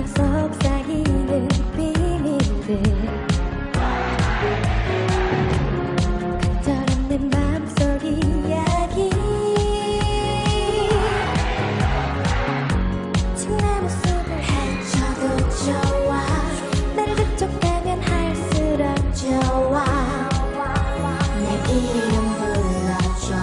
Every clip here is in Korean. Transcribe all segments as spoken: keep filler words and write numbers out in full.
속삭이는 비밀들 그토록 내 맘속 이야기 지금 내 모습을 헤쳐도 좋아 나를 접촉하면 할수록 좋아 내 이름 불러줘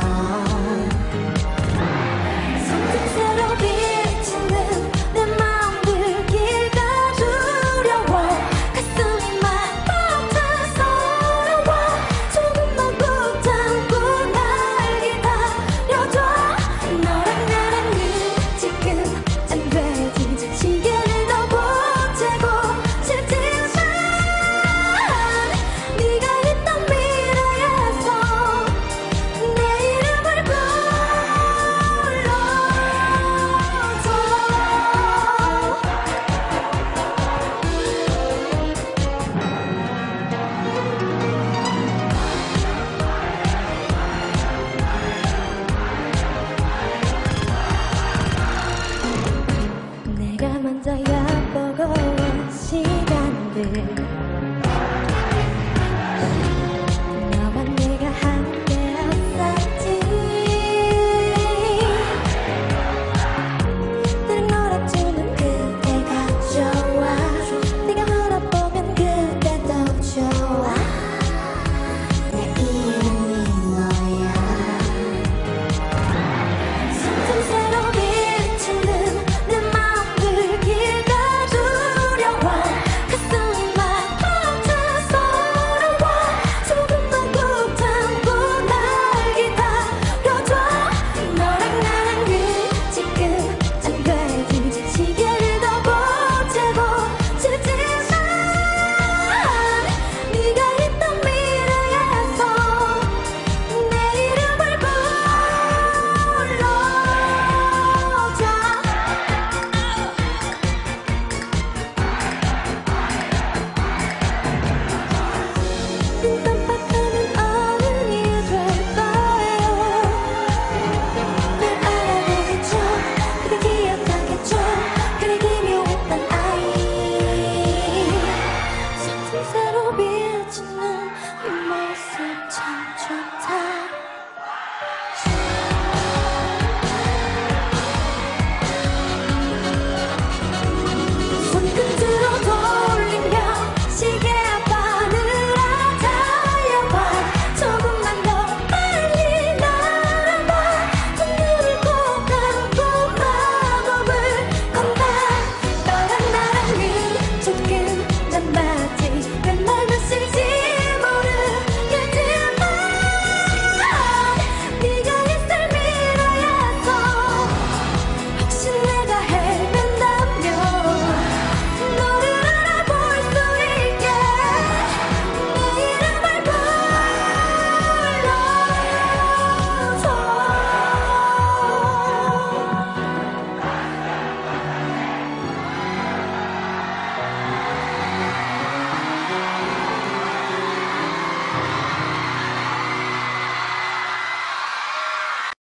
손등새로 비치는 내 마음들 길가 두려워 가슴이 막 벅차 서러워 조금만 붙잡고 날 기다려줘 너랑 나랑은 지금 안 되지 시간을 더 보채고 싶지만 네가 있던 미래에서 내 이름을 불러줘 내가 먼저 엿보고 온 시간들